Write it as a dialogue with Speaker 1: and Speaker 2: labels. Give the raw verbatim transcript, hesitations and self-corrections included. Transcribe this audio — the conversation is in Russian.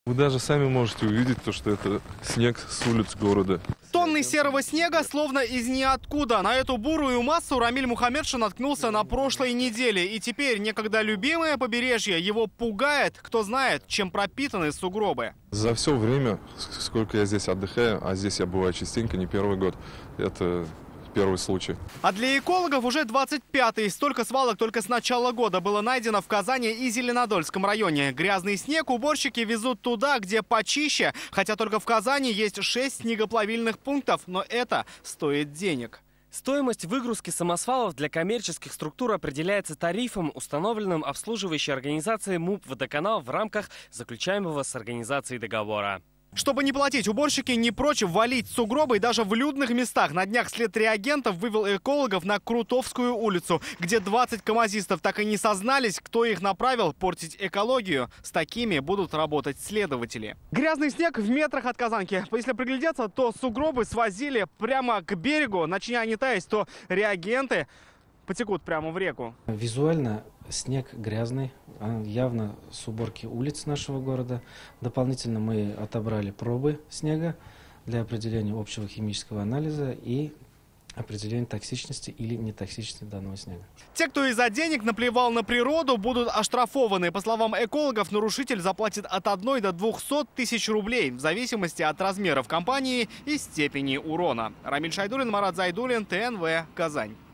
Speaker 1: Вы даже сами можете увидеть то, что это снег с улиц города.
Speaker 2: Тонны серого снега словно из ниоткуда. На эту бурую массу Рамиль Мухаммедшин наткнулся на прошлой неделе. И теперь некогда любимое побережье его пугает. Кто знает, чем пропитаны сугробы.
Speaker 1: За все время, сколько я здесь отдыхаю, а здесь я бываю частенько, не первый год, это первый случай.
Speaker 2: А для экологов уже двадцать пятый. Столько свалок только с начала года было найдено в Казани и Зеленодольском районе. Грязный снег уборщики везут туда, где почище. Хотя только в Казани есть шесть снегоплавильных пунктов, но это стоит денег.
Speaker 3: Стоимость выгрузки самосвалов для коммерческих структур определяется тарифом, установленным обслуживающей организацией МУП «Водоканал» в рамках заключаемого с организацией договора.
Speaker 2: Чтобы не платить, уборщики не прочь валить сугробы и даже в людных местах. На днях след реагентов вывел экологов на Крутовскую улицу, где двадцать камазистов так и не сознались, кто их направил портить экологию. С такими будут работать следователи. Грязный снег в метрах от Казанки. Если приглядеться, то сугробы свозили прямо к берегу. Начни они таять, то реагенты потекут прямо в реку.
Speaker 4: Визуально снег грязный, явно с уборки улиц нашего города. Дополнительно мы отобрали пробы снега для определения общего химического анализа и определения токсичности или нетоксичности данного снега.
Speaker 2: Те, кто из-за денег наплевал на природу, будут оштрафованы. По словам экологов, нарушитель заплатит от одной до двухсот тысяч рублей в зависимости от размеров компании и степени урона. Рамиль Шайдуллин, Марат Зайдуллин, ТНВ, Казань.